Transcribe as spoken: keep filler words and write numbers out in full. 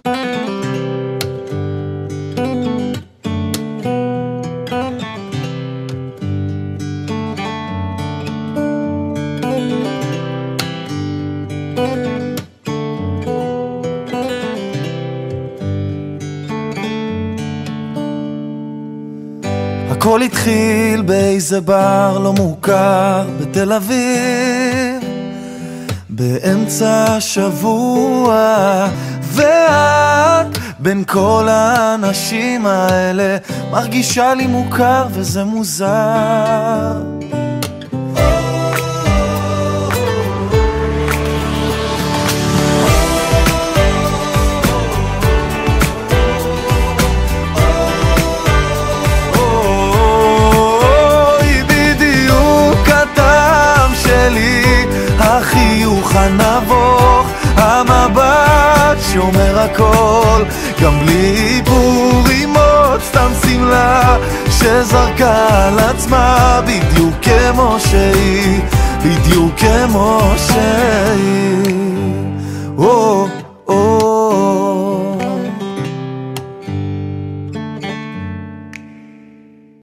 הכל התחיל באיזה בר לא מוכר בתל אביב באמצע השבוע, ואת בין כל האנשים האלה מרגישה לי מוכר וזה מוזר. החיוך הנבוך, המבט שאומר הכל, גם בלי פורימות, סתם סמלה שזרקה על עצמה בדיוק כמו שהיא, בדיוק כמו שהיא.